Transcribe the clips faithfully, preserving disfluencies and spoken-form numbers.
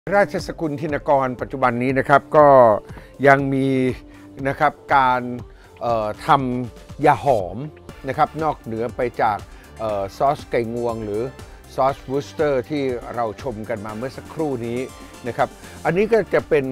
ราชสกุลธินกรปัจจุบันนี้นะครับก็ยังมีนะครับการทำยาหอมนะครับนอกเหนือไปจากซอสไก่งวงหรือซอสวูสเตอร์ที่เราชมกันมาเมื่อสักครู่นี้นะครับอันนี้ก็จะเป็น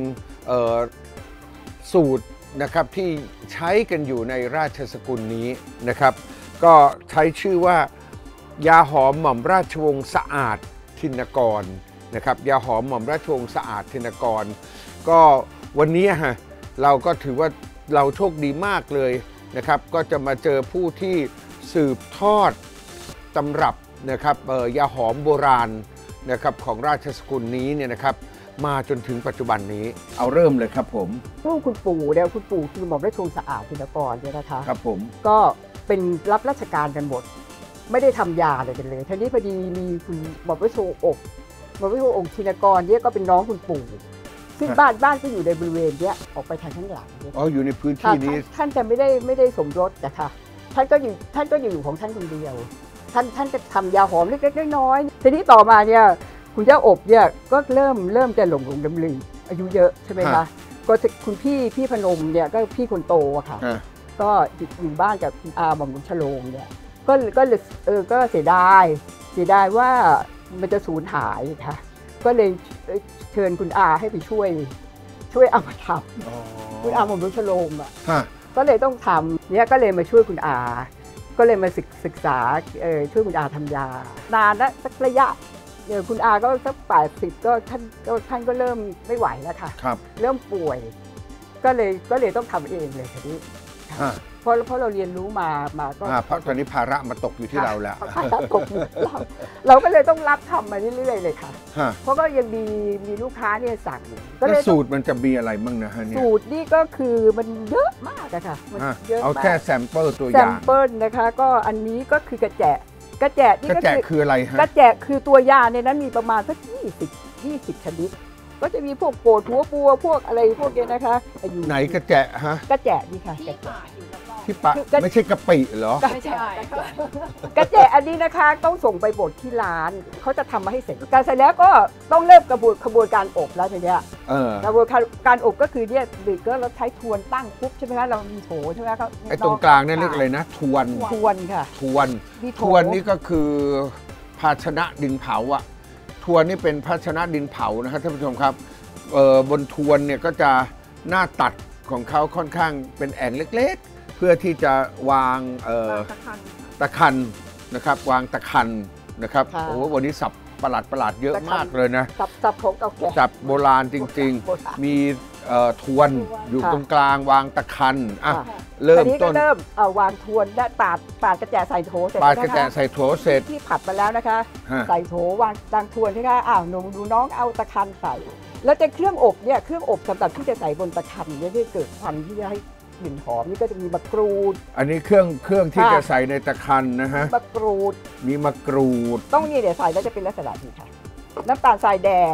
สูตรนะครับที่ใช้กันอยู่ในราชสกุลนี้นะครับก็ใช้ชื่อว่ายาหอมหม่อมราชวงศ์สะอาดธินกรนะครับยาหอมหม่อมราชวงศ์สะอาดธินกรก็วันนี้ฮะเราก็ถือว่าเราโชคดีมากเลยนะครับก็จะมาเจอผู้ที่สืบทอดตำรับนะครับยาหอมโบราณนะครับของราชสกุลนี้เนี่ยนะครับมาจนถึงปัจจุบันนี้เอาเริ่มเลยครับผมรุ่นคุณปู่เนี่ยคุณปู่คือหม่อมราชวงศ์สะอาดธินกรเนี่ยนะคะครับผมก็เป็นรับราชการกันหมดไม่ได้ทำยาอะไรกันเลยทีนี้พอดีมีคุณหม่อมราชวงศ์อกหม่อมราชวงศ์องค์ธินกรเนี่ยก็เป็นน้องคุณปู่ซึ่งบ้านบ้านก็อยู่ในบริเวณเนี้ยออกไปทางข้างหลังอ๋ออยู่ในพื้นที่นี้ท่านจะไม่ได้ไม่ได้สมรสนะคะท่านก็อยู่ท่านก็อยู่ของท่านคนเดียวท่านท่านจะทำยาหอมเล็กๆน้อยๆทีนี้ต่อมาเนี่ยคุณเจ้าอบเนี่ยก็เริ่มเริ่มจะหลงหลงลืมลืมอายุเยอะใช่ไหมคะก็คุณพี่พี่พนมเนี่ยก็พี่คนโตอะค่ะก็อยู่บ้านกับคุณอาหม่อมหลวงฉลองเนี่ยก็ก็เออก็เสียดายเสียดายว่ามันจะสูญหายค่ะก็เลยเชิญคุณอาให้ไปช่วยช่วยเอามาทำคุณอาหม่อมหลวงฉลองอะก็เลยต้องทำเนี่ยก็เลยมาช่วยคุณอาก็เลยมาศึกษาช่วยคุณอาทำยานานนะสักระยะเดี๋ยวคุณอาก็สักแปดสิบก็ท่านก็ท่านก็เริ่มไม่ไหวแล้วค่ะเริ่มป่วยก็เลยก็เลยต้องทำเองเลยทีนี้เพราะเพราะเราเรียนรู้มามาก็เพราะตอนนี้ภาระมาตกอยู่ที่เราแล้วภาระตกอยู่เราเราก็เลยต้องรับทำมาเรื่อยๆเลยค่ะเพราะก็ยังมีมีลูกค้าเนี่ยสั่งก็เลยสูตรมันจะมีอะไรบ้างนะฮะเนี่ยสูตรนี่ก็คือมันเยอะมากอะค่ะมันเยอะเอาแค่แซมเปิลตัวอย่างแซมเปิลนะคะก็อันนี้ก็คือกระแจกระแจนี่ก็คืออะไรฮะกระแจคือตัวยาในนั้นมีประมาณสักยี่สิบ ยี่สิบชนิดก็จะมีพวกโกดหัวบัวพวกอะไรพวกนี้นะคะไหนกระแจฮะกระแจนี่ค่ะที่ป่าอยู่รอบๆที่ป่าไม่ใช่กะปิเหรอไม่ใช่กระแจอันนี้นะคะต้องส่งไปบดที่ร้านเขาจะทำมาให้เสร็จการเสร็จแล้วก็ต้องเริ่มกระบวนกระบวนการอบแล้วทีเนี้ยกระบวนการอบก็คือเนี่ยดึกก็เราใช้ทวนตั้งปุ๊บใช่ไหมคะเรามีโถใช่ไหมครับไอ้ตรงกลางนี่เรียกอะไรนะทวนทวนค่ะทวนทวนนี่ก็คือภาชนะดินเผาอะทวนนี่เป็นภาชนะดินเผานะครับท่านผู้ชมครับบนทวนเนี่ยก็จะหน้าตัดของเขาค่อนข้างเป็นแอ่งเล็กๆเพื่อที่จะวางตะคันนะครับวางตะคันนะครับโอ้โหวันนี้สับประหลาดประหลาดเยอะมากเลยนะสับสับของเก่าแก่สับโบราณจริงๆมีทวนอยู่ตรงกลางวางตะคันอ่ะเริ่มต้นเริ่มวางทวนและปาดปาดกระแจใส่โถเสร็จปาดกระแจใส่โถเสร็จที่ผัดไปแล้วนะคะใส่โถวางดังทวนใช่ไหมอ้าวหนูดูน้องเอาตะคันใส่แล้วจะเครื่องอบเนี่ยเครื่องอบสำหรับที่จะใส่บนตะคันเนี่ยที่เกิดควันที่จะให้กลิ่นหอมนี่ก็จะมีมะกรูดอันนี้เครื่องเครื่องที่จะใส่ในตะคันนะฮะมะกรูดมีมะกรูดต้องนี่เดี๋ยวใส่แล้วจะเป็นลักษณะนี้ค่ะน้ำตาลทรายแดง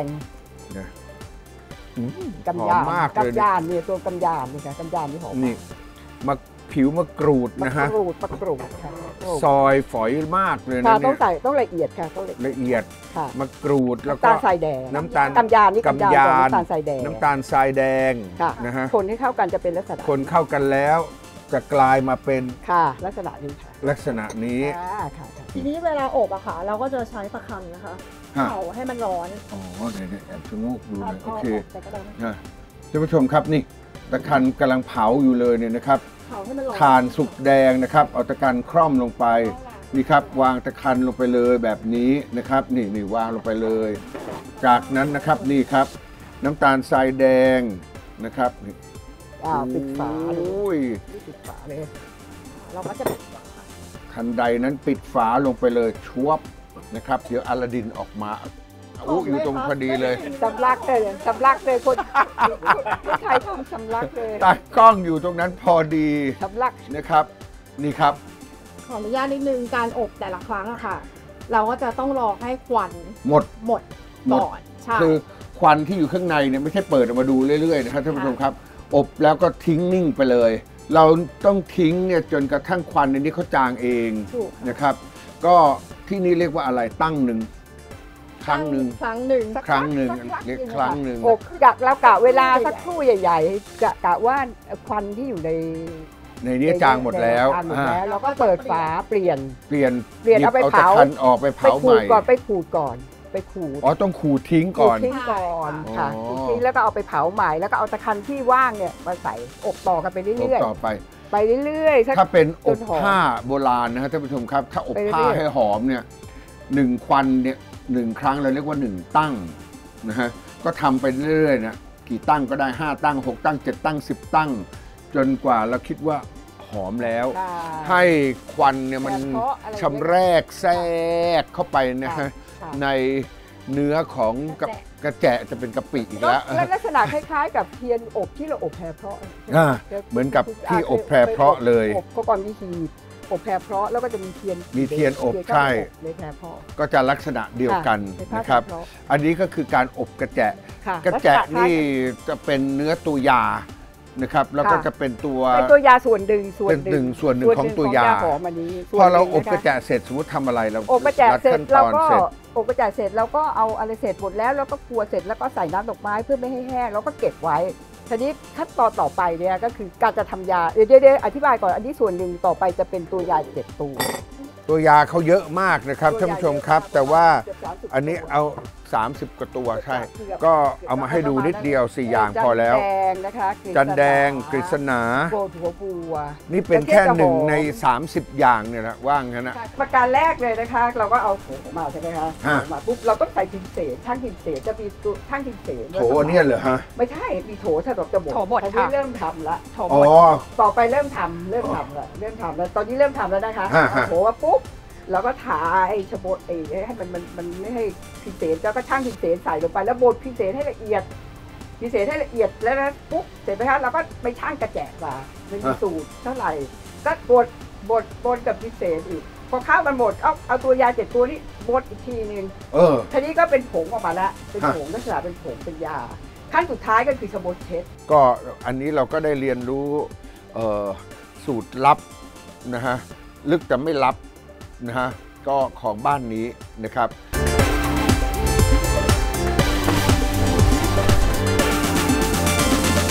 กำยานกำยานเนี่ยตัวกำยานนี่ค่ะกำยานนี่หอมนี่มะผิวมะกรูดนะฮะมะกรูดมะกรูดค่ะซอยฝอยมากเลยนะต้องใส่ต้องละเอียดค่ะต้องละเอียดมะกรูดแล้วก็น้ำตาลทรายแดงน้ำตาลกำยานนี่กำยานน้ำตาลทรายแดงน้ำตาลทรายแดงนะฮะคนให้เข้ากันจะเป็นลักษณะคนเข้ากันแล้วจะกลายมาเป็นค่ะลักษณะนี้ค่ะลักษณะนี้ทีนี้เวลาอบอะค่ะเราก็จะใช้ตะคันนะคะเผาให้มันร้อนอ๋อเดี๋ยวแอบชะโงกดูเลยโอเคท่านผู้ชมครับนี่ตะคันกำลังเผาอยู่เลยเนี่ยนะครับทานสุกแดงนะครับเอาตะกันคร่อมลงไปนี่ครับวางตะคันลงไปเลยแบบนี้นะครับนี่นี่วางลงไปเลยจากนั้นนะครับนี่ครับน้ำตาลทรายแดงนะครับนี่ปิดฝาโอ้ยปิดฝาเลยเราก็จะปิดฝาทันใดนั้นปิดฝาลงไปเลยชวบนะครับเดี๋ยวอลาดินออกมาอู้อยู่ตรงพอดีเลยสำลักเลยสำลักเลยคนใครทำสำลักเลยตากล้องอยู่ตรงนั้นพอดีสำลักนะครับนี่ครับขออนุญาตนิดนึงการอบแต่ละครั้งอะค่ะเราก็จะต้องรอให้ควันหมดหมดก่อนใช่คือควันที่อยู่ข้างในเนี่ยไม่ใช่เปิดออกมาดูเรื่อยๆนะครับท่านผู้ชมครับอบแล้วก็ทิ้งนิ่งไปเลยเราต้องทิ้งเนี่ยจนกระทั่งควันในนี้เขาจางเองนะครับก็ที่นี่เรียกว่าอะไรตั้งหนึ่งครั้งหนึ่งครั้งหนึ่งครั้งหนึ่งสักพักเรียกหนึ่งครั้งหนึ่งอบกะเรากะเวลาสักครู่ใหญ่ๆกะกะว่าควันที่อยู่ในในนี้จางหมดแล้วจางหมดอ่าแล้วเราก็เปิดฝาเปลี่ยนเปลี่ยนเปลี่ยนหบเอาไปตะเผาคันออกไปไปเผาขูใหม่ดก่อนไปขูดก่อนไปขูดอ๋อต้องขูดทิ้งก่อนขูดทิ้งก่อนค่ะอ๋อขูดทิ้งแล้วก็เอาไปเผาใหม่แล้วก็เอาตะคันที่ว่างเนี่ยมาใส่อบต่อกันไปอบเรื่อยต่อไปๆไปเรื่อยๆสักถ้าเป็นอบจนหอมผ้าโบราณนะฮะท่านผู้ชมครับ ถ้าอบไปเรื่อยๆผ้าให้หอมเนี่ยหนึ่งควันเนี่ยหนึ่งครั้งเราเรียกว่าหนึ่งตั้งนะฮะก็ทำไปเรื่อยๆนะกี่ตั้งก็ได้ห้าตั้งหกตั้งเจ็ดตั้งสิบตั้ง จนกว่าเราคิดว่าหอมแล้วค่ะให้ควันเนี่ยมันแต่เพราะอะไรชำแรกแทรกเข้าไปนะฮะค่ะในเนื้อของกระกระแจะจะเป็นกะปิอีกแล้วแล้วลักษณะคล้ายๆ กับเทียนอบที่เราอบแพรเพราะอ่าเหมือนกับที่อบแพรเพราะเลยอบก็ก่อนวิธีอบแพรเพราะแล้วก็จะมีเทียนมีเทียนอบทีนใช่ในแพรเพราะก็จะลักษณะเดียวกันเป็นผ้านะครับแพเพาอันนี้ก็คือการอบกระแจะค่กระแจะลัษณคล้ายนี่จะเป็นเนื้อตัวยานะครับ แล้วก็ค่ะจะเป็นตัวเป็นตัวยาส่วนหนึ่งส่วนเป็นหนึ่งส่วนหนึ่งของตัวยาหอมอันนี้ส่พวนอเราหนึ่งอบนคกระแจะเสร็จสมมติทำอะไรเราอบกระแจะเสร็จขั้นตเราอนก็เสร็จอบกระแจะเสร็จเราก็เอาอะไรเสร็จหมดแล้วเราก็กลัวเสร็จแล้วก็ใส่น้ำดอกไม้เพื่อไม่ให้แห้งแล้วก็เก็บไว้ทีนี้ขั้นตอนต่อไปเนี่ยก็คือการจะทำยาเดี๋ยวเดี๋ยวอธิบายก่อนอันนี้ส่วนหนึ่งต่อไปจะเป็นตัวยาเจ็ดตัวตัวยาเขาเยอะมากนะครับท่านผู้ชมครับ แต่ว่าเกือบสามสิบอันนี้เอา สามสิบ กว่าตัวใช่เกือบก็เอามาให้ดูนิดเดียวสี่อย่างพอแล้วจันแดงนะคะกฤษณาจันแดงกฤษณาโกดหัวบัวนี่เป็นแค่หนึ่งใน สามสิบ อย่างเนี่ยแหละว่างกันนะประการแรกเลยนะคะ เราก็เอาโถมาใช่ไหมคะฮะมาปุ๊บเราต้องใส่ทินเสนช่างทินเสนจะมีตัวช่างทินเสนโถอันเนี่ยเหรอฮะไม่ใช่มีโถสำหรับจะบดโถบดตอนนี้ค่ะเริ่มทำละโถอ๋บอดต่อไปเริ่มทำเริ่มทำละเริ่มทำแล้วตอนนี้เริ่มทำแล้วนะคะฮะเอาฮะโถมาปุ๊บเราก็ทาไอ้ชะบดไอ้ให้มันมันมันไม่ให้พิเศษแล้วก็ช่างพิเศษใส่ลงไปแล้วบดพิเศษให้ละเอียดพิเศษให้ละเอียดแล้วนะปุ๊บเสร็จไหมคะเราก็ไปช่างกระแจกมามันมีสูตรเท่าไหร่ก็บดบดบดกับพิเศษอีกพอข้าวมันหมดเอาเอาตัวยาเจ็ดตัวนี้บดอีกทีนึงเออทีนี้ก็เป็นผงออกมาแล้วเป็นฮะผงลักษณะเป็นผงเป็นยาขั้นสุดท้ายก็คือชะบดเช็ดก็อันนี้เราก็ได้เรียนรู้เอ่อสูตรลับนะฮะลึกแต่ไม่ลับนะฮะก็ของบ้านนี้นะครับ